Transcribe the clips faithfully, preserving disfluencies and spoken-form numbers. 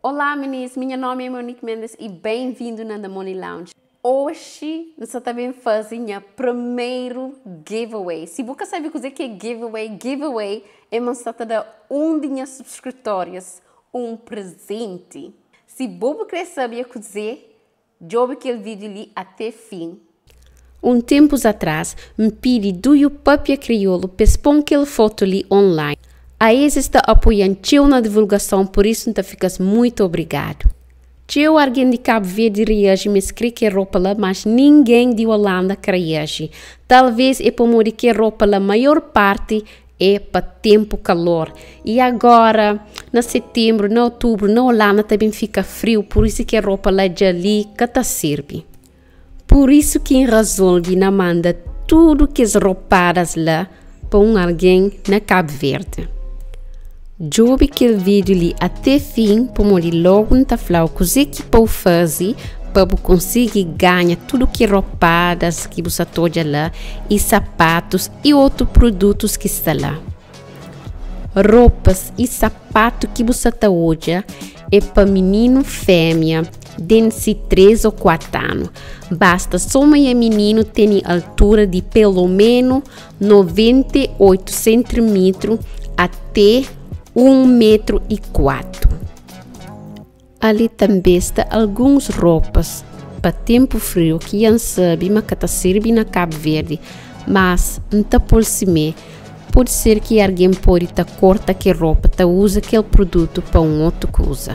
Olá meninas, meu nome é Monique Mendes e bem-vindo na The Money Lounge. Hoje nós estamos fazendo o primeiro giveaway. Se você sabe o que é giveaway, giveaway é uma sorte de um de subscritores, um presente. Se você quer saber o que dizer, jogue aquele vídeo ali até o fim. Um tempo atrás, me pedi do papel crioulo para expor aquela foto ali online. A ex está apoiando eu na divulgação, por isso não ficas muito obrigado. Eu alguém de Cabo Verde reage, me escreve que roupa lá, mas ninguém de Holanda reage. Talvez é por modo que roupa lá, a maior parte é para tempo calor. E agora, na setembro, na outubro, na Holanda também fica frio, por isso que a roupa lá de ali que tá serve. Por isso que resolve na manda tudo que as roupadas lá para um alguém na Cabo Verde. Jogue aquele vídeo ali até fim para morrer logo não tá falar o que pode fazer para conseguir ganhar tudo que roupadas que você toda lá e sapatos e outros produtos que está lá. Roupas e sapatos que você tá hoje é para menino fêmea de três ou quatro anos. Basta só uma menino ter altura de pelo menos noventa e oito centímetros até um metro e quatro. Ali também está algumas roupas para tempo frio que não sabe, mas que serve na Cabo Verde, mas não está por cima. Pode ser que alguém pode estar corta que roupa, tá usa aquele produto para um outro coisa.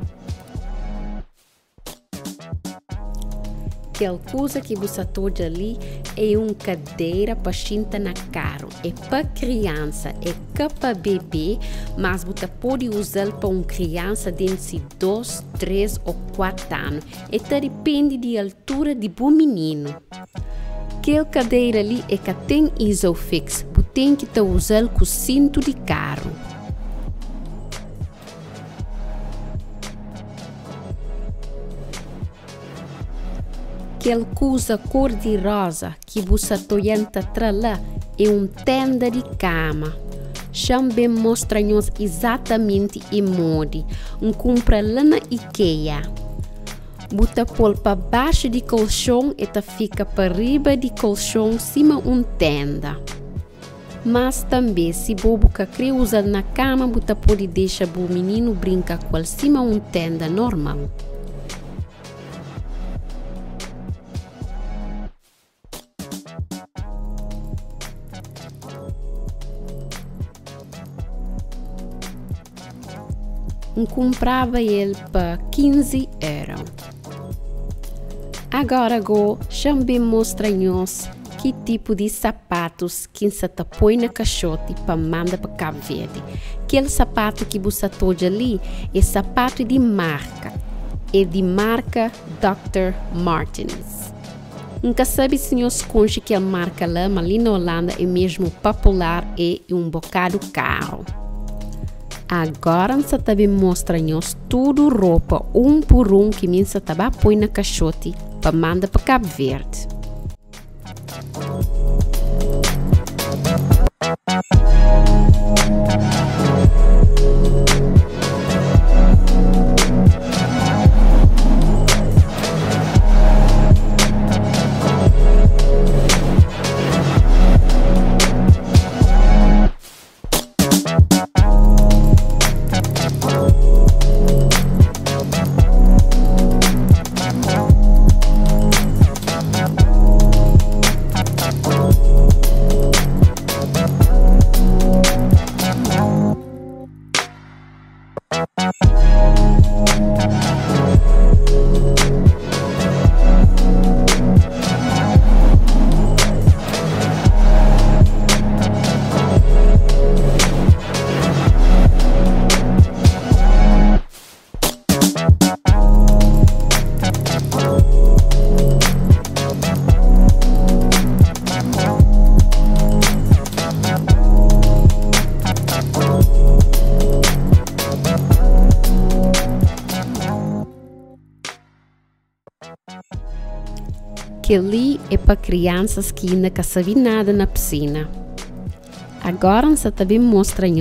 Aquela coisa que você toda ali é uma cadeira para sentar na carro. É para criança, é para bebê, mas você pode usar para uma criança de dois, três ou quatro anos. E tá depende da altura de bom menino. Aquela cadeira ali é que tem isofix, você tem que tá usar com cinto de carro. Aquela coisa cor-de-rosa que você toyanta trala é uma tenda de cama. Também mostra-nos exatamente em modo. Um compra lá na IKEA. Bota pôr para baixo de colchão e tá fica para riba de colchão cima uma tenda. Mas também se bobo que quer usar na cama, bota pode deixar o menino brincar com cima uma tenda normal. Eu comprava ele para quinze euros. Agora go também mostra-nos que tipo de sapatos que você põe na caixote para mandar para Cabo Verde. Aquele sapato que você toda ali é sapato de marca. É de marca doutor Martens. Nunca sabe se nós conhece que a marca lá, mas ali na Holanda é mesmo popular e um bocado caro. Agora você também mostra-nos tudo roupa um por um que você também põe na caixote para mandar para Cabo Verde. Que ali é para crianças que ainda não sabem nada na piscina. Agora você também mostra-nos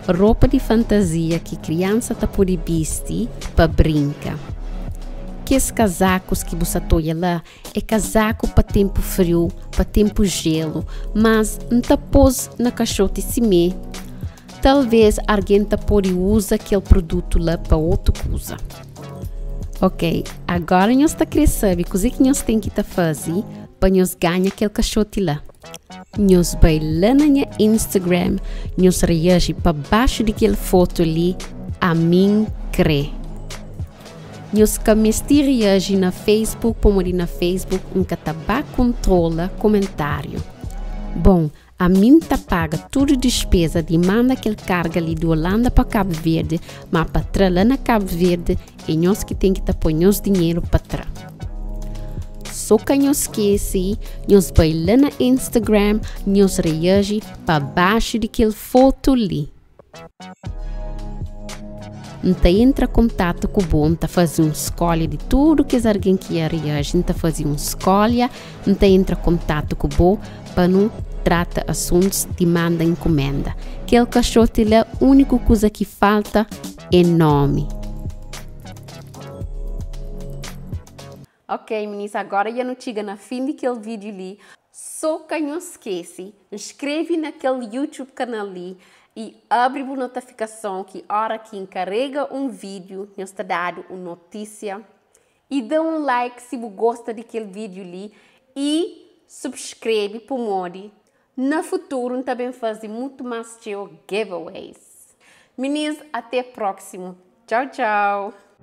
roupa de fantasia que criança tá pode vestir para brincar. Que os casacos que você toia lá é casaco para tempo frio, para tempo gelo, mas não tá pôs na caixote cimê. Talvez alguém tá pode usar aquele produto lá para outra coisa. Ok, agora nós tá querendo saber o que nós tem que tá fazer para nós ganhar aquele caixote lá. Nós vai lá na minha Instagram, nós reage para baixo daquela foto ali, a mim crê. Nós comecei a reagir na Facebook, como na Facebook, um catabá controla comentário. Bom, a mim tá paga tudo despesa de manda aquele carga ali de Holanda para Cabo Verde, mas para trás lá na Cabo Verde é nós que tem que tá pôr nosso dinheiro para trás. Só que não esquece, nós vai lá na Instagram, nós reage para baixo daquele foto ali. Então entra em contato com o bom, tá fazer uma escolha de tudo que alguém quer reagir, tá fazer uma escolha, então entra em contato com o bom para não trata assuntos de manda encomenda. Aquele caixote lá, a única coisa que falta é nome. Ok, meninas, agora já não chega na fim daquele vídeo ali. Só que não esquece, inscreve naquele YouTube canal ali e abre a notificação que a hora que encarrega um vídeo, nos está dado uma notícia. E dá um like se você gosta daquele vídeo ali e subscreve para o Mori. No futuro, também fazer muito mais giveaways. Meninas, até o próximo. Tchau, tchau.